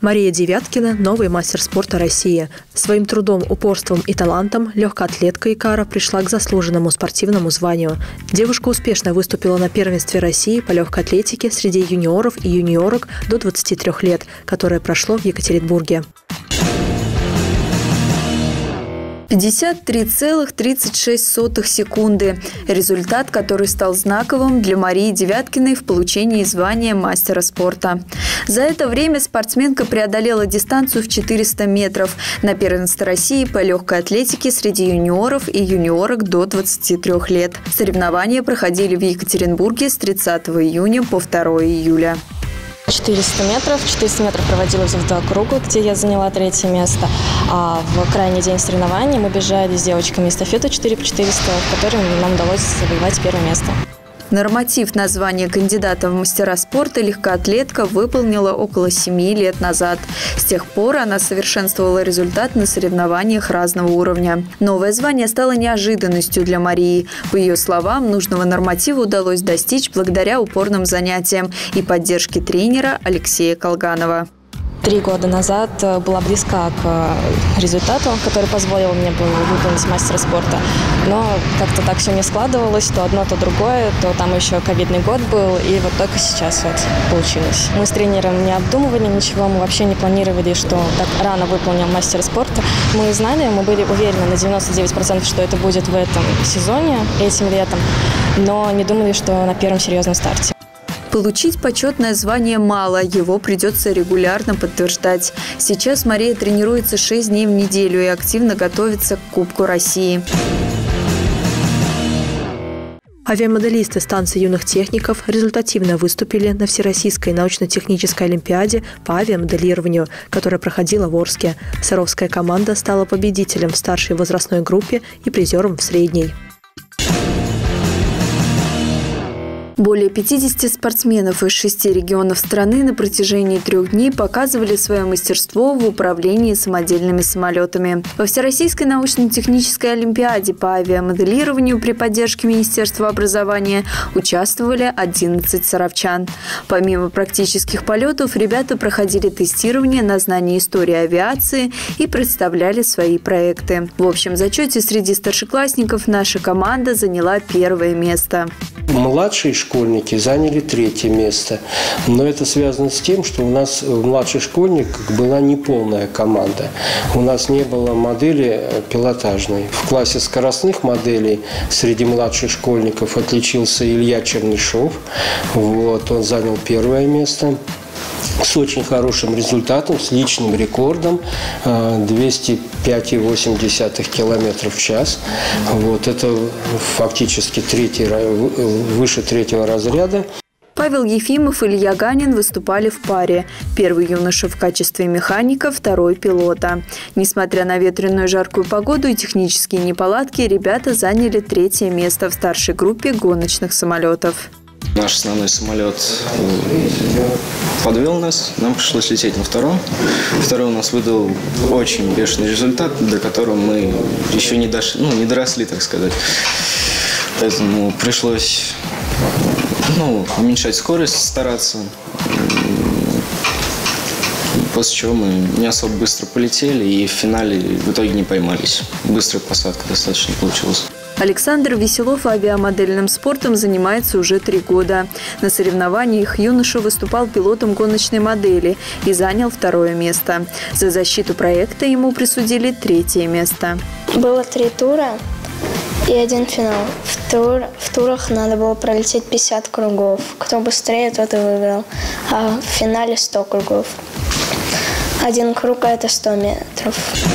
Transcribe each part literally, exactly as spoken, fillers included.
Мария Девяткина – новый мастер спорта России. Своим трудом, упорством и талантом легкоатлетка Икара пришла к заслуженному спортивному званию. Девушка успешно выступила на первенстве России по легкой атлетике среди юниоров и юниорок до двадцати трёх лет, которое прошло в Екатеринбурге. пятьдесят три целых тридцать шесть сотых секунды. Результат, который стал знаковым для Марии Девяткиной в получении звания мастера спорта. За это время спортсменка преодолела дистанцию в четыреста метров на первенстве России по легкой атлетике среди юниоров и юниорок до двадцати трёх лет. Соревнования проходили в Екатеринбурге с тридцатого июня по второе июля. четыреста метров. четыреста метров проводилось в два круга, где я заняла третье место. А в крайний день соревнований мы бежали с девочками эстафету четыре по четыреста, в которой нам удалось завоевать первое место. Норматив на звание кандидата в мастера спорта легкоатлетка выполнила около семи лет назад. С тех пор она совершенствовала результат на соревнованиях разного уровня. Новое звание стало неожиданностью для Марии. По ее словам, нужного норматива удалось достичь благодаря упорным занятиям и поддержке тренера Алексея Колганова. Три года назад была близка к результату, который позволил мне выполнить мастера спорта. Но как-то так все не складывалось, то одно, то другое, то там еще ковидный год был, и вот только сейчас вот получилось. Мы с тренером не обдумывали ничего, мы вообще не планировали, что так рано выполним мастера спорта. Мы знали, мы были уверены на девяносто девять процентов, что это будет в этом сезоне, этим летом, но не думали, что на первом серьезном старте. Получить почетное звание мало, его придется регулярно подтверждать. Сейчас Мария тренируется шесть дней в неделю и активно готовится к Кубку России. Авиамоделисты станции юных техников результативно выступили на Всероссийской научно-технической олимпиаде по авиамоделированию, которая проходила в Орске. Саровская команда стала победителем в старшей возрастной группе и призером в средней. Более пятидесяти спортсменов из шести регионов страны на протяжении трех дней показывали свое мастерство в управлении самодельными самолетами. Во Всероссийской научно-технической олимпиаде по авиамоделированию при поддержке Министерства образования участвовали одиннадцать саровчан. Помимо практических полетов, ребята проходили тестирование на знание истории авиации и представляли свои проекты. В общем зачете среди старшеклассников наша команда заняла первое место. Младшие школьники заняли третье место. Но это связано с тем, что у нас в младших школьниках была неполная команда. У нас не было модели пилотажной. В классе скоростных моделей среди младших школьников отличился Илья Чернышов. Вот, он занял первое место. С очень хорошим результатом, с личным рекордом двести пять и восемь десятых километров в час. Вот, это фактически третий, выше третьего разряда. Павел Ефимов и Илья Ганин выступали в паре. Первый юноша в качестве механика, второй – пилота. Несмотря на ветреную жаркую погоду и технические неполадки, ребята заняли третье место в старшей группе гоночных самолетов. Наш основной самолет подвел нас, нам пришлось лететь на втором. Второй у нас выдал очень бешеный результат, до которого мы еще не дошли, ну, не доросли, так сказать. Поэтому пришлось ну, уменьшать скорость, стараться. После чего мы не особо быстро полетели и в финале в итоге не поймались. Быстрая посадка достаточно получилась. Александр Веселов авиамодельным спортом занимается уже три года. На соревнованиях юноша выступал пилотом гоночной модели и занял второе место. За защиту проекта ему присудили третье место. Было три тура и один финал. В, тур, в турах надо было пролететь пятьдесят кругов. Кто быстрее, тот и выиграл. А в финале сто кругов. Один круг – это сто метров.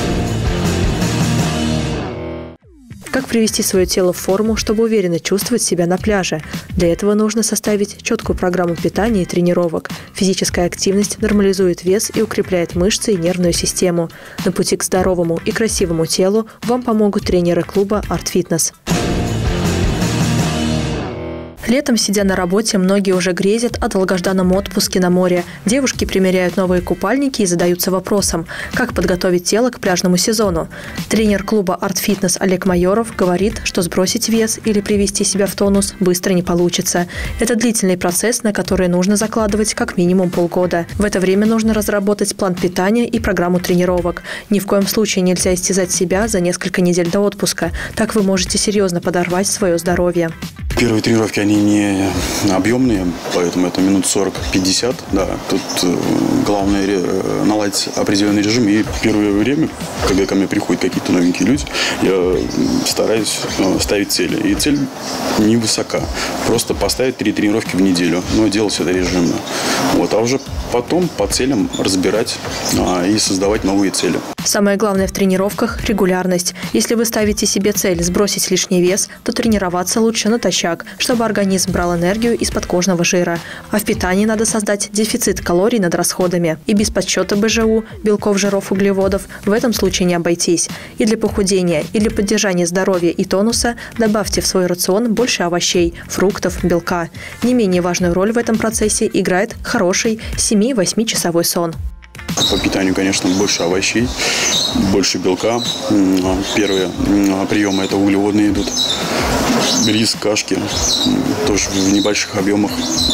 Как привести свое тело в форму, чтобы уверенно чувствовать себя на пляже? Для этого нужно составить четкую программу питания и тренировок. Физическая активность нормализует вес и укрепляет мышцы и нервную систему. На пути к здоровому и красивому телу вам помогут тренеры клуба «Арт Фитнес». Летом, сидя на работе, многие уже грезят о долгожданном отпуске на море. Девушки примеряют новые купальники и задаются вопросом, как подготовить тело к пляжному сезону. Тренер клуба «Арт-фитнес» Олег Майоров говорит, что сбросить вес или привести себя в тонус быстро не получится. Это длительный процесс, на который нужно закладывать как минимум полгода. В это время нужно разработать план питания и программу тренировок. Ни в коем случае нельзя истязать себя за несколько недель до отпуска. Так вы можете серьезно подорвать свое здоровье. Первые тренировки, они не объемные, поэтому это минут сорок-пятьдесят. Да. Тут главное наладить определенный режим. И первое время, когда ко мне приходят какие-то новенькие люди, я стараюсь ставить цели. И цель невысока. Просто поставить три тренировки в неделю. Но делать это режимно. Вот. А уже потом по целям разбирать а, и создавать новые цели. Самое главное в тренировках – регулярность. Если вы ставите себе цель сбросить лишний вес, то тренироваться лучше натощак, чтобы организм брал энергию из подкожного жира. А в питании надо создать дефицит калорий над расходами. И без подсчета бэ жэ у, белков, жиров, углеводов, в этом случае не обойтись. И для похудения, и для поддержания здоровья и тонуса добавьте в свой рацион больше овощей, фруктов, белка. Не менее важную роль в этом процессе играет хороший семь-восьмичасовой сон. По питанию, конечно, больше овощей, больше белка. Первые приемы – это углеводные идут. Рис, кашки, тоже в небольших объемах,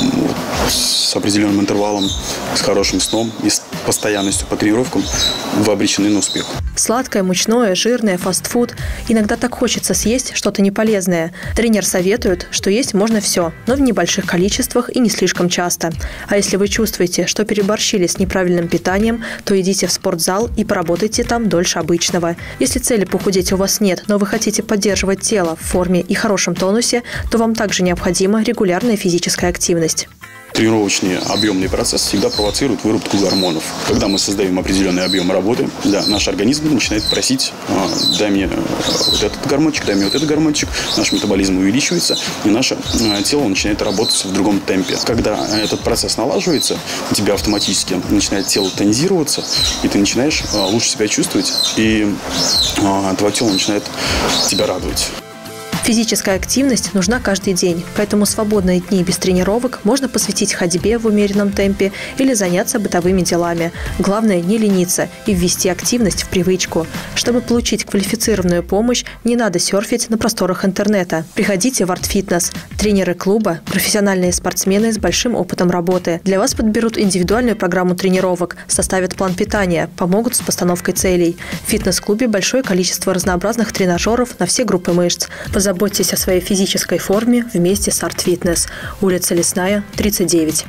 с определенным интервалом, с хорошим сном и с постоянностью по тренировкам вы обречены на успех. Сладкое, мучное, жирное, фастфуд. Иногда так хочется съесть что-то неполезное. Тренер советует, что есть можно все, но в небольших количествах и не слишком часто. А если вы чувствуете, что переборщили с неправильным питанием, то идите в спортзал и поработайте там дольше обычного. Если цели похудеть у вас нет, но вы хотите поддерживать тело в форме и хорошем тонусе, то вам также необходима регулярная физическая активность. Тренировочный объемный процесс всегда провоцирует выработку гормонов. Когда мы создаем определенный объем работы, да, наш организм начинает просить: дай мне вот этот гормончик, дай мне вот этот гормончик. Наш метаболизм увеличивается, и наше тело начинает работать в другом темпе. Когда этот процесс налаживается, у тебя автоматически начинает тело тонизироваться, и ты начинаешь лучше себя чувствовать, и твое тело начинает тебя радовать. Физическая активность нужна каждый день, поэтому свободные дни без тренировок можно посвятить ходьбе в умеренном темпе или заняться бытовыми делами. Главное – не лениться и ввести активность в привычку. Чтобы получить квалифицированную помощь, не надо серфить на просторах интернета. Приходите в «Арт-фитнес». Тренеры клуба – профессиональные спортсмены с большим опытом работы. Для вас подберут индивидуальную программу тренировок, составят план питания, помогут с постановкой целей. В фитнес-клубе большое количество разнообразных тренажеров на все группы мышц. Позаботьтесь о своей физической форме вместе с «Арт-фитнес». Улица Лесная, тридцать девять.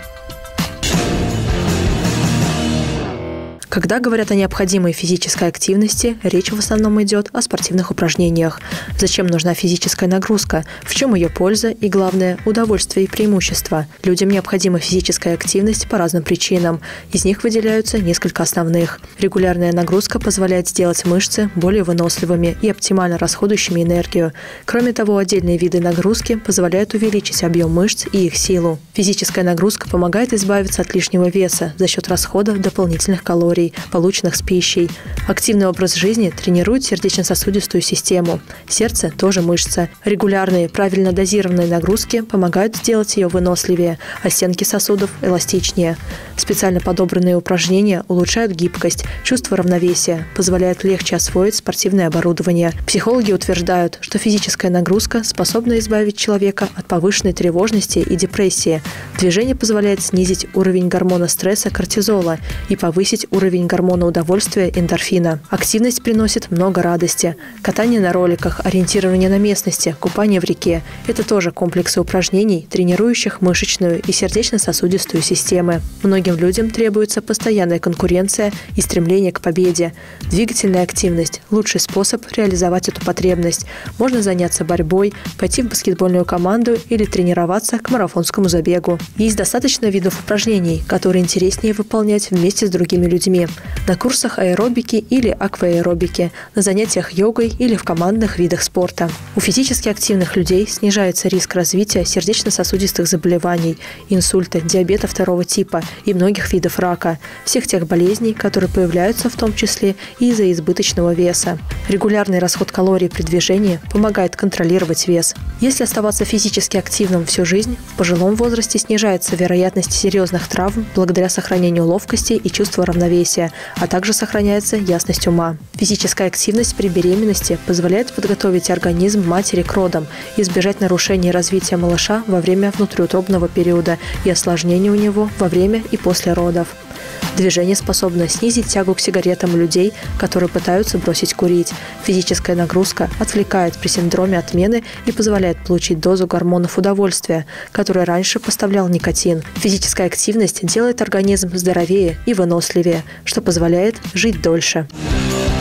Когда говорят о необходимой физической активности, речь в основном идет о спортивных упражнениях. Зачем нужна физическая нагрузка? В чем ее польза и, главное, удовольствие и преимущества? Людям необходима физическая активность по разным причинам. Из них выделяются несколько основных. Регулярная нагрузка позволяет сделать мышцы более выносливыми и оптимально расходующими энергию. Кроме того, отдельные виды нагрузки позволяют увеличить объем мышц и их силу. Физическая нагрузка помогает избавиться от лишнего веса за счет расхода дополнительных калорий, полученных с пищей. Активный образ жизни тренирует сердечно-сосудистую систему. Сердце – тоже мышца. Регулярные, правильно дозированные нагрузки помогают сделать ее выносливее, а стенки сосудов – эластичнее. Специально подобранные упражнения улучшают гибкость, чувство равновесия, позволяют легче освоить спортивное оборудование. Психологи утверждают, что физическая нагрузка способна избавить человека от повышенной тревожности и депрессии. Движение позволяет снизить уровень гормона стресса кортизола и повысить уровень гормона удовольствия эндорфина. Активность приносит много радости. Катание на роликах, ориентирование на местности, купание в реке – это тоже комплексы упражнений, тренирующих мышечную и сердечно-сосудистую системы. Многим людям требуется постоянная конкуренция и стремление к победе. Двигательная активность – лучший способ реализовать эту потребность. Можно заняться борьбой, пойти в баскетбольную команду или тренироваться к марафонскому забегу. Есть достаточно видов упражнений, которые интереснее выполнять вместе с другими людьми. жизни. На курсах аэробики или акваэробики, на занятиях йогой или в командных видах спорта. У физически активных людей снижается риск развития сердечно-сосудистых заболеваний, инсульта, диабета второго типа и многих видов рака, всех тех болезней, которые появляются в том числе и из-за избыточного веса. Регулярный расход калорий при движении помогает контролировать вес. Если оставаться физически активным всю жизнь, в пожилом возрасте снижается вероятность серьезных травм благодаря сохранению ловкости и чувства равновесия, а также сохраняется ясность ума. Физическая активность при беременности позволяет подготовить организм матери к родам, избежать нарушений развития малыша во время внутриутробного периода и осложнений у него во время и после родов. Движение способно снизить тягу к сигаретам у людей, которые пытаются бросить курить. Физическая нагрузка отвлекает при синдроме отмены и позволяет получить дозу гормонов удовольствия, который раньше поставлял никотин. Физическая активность делает организм здоровее и выносливее, что позволяет жить дольше.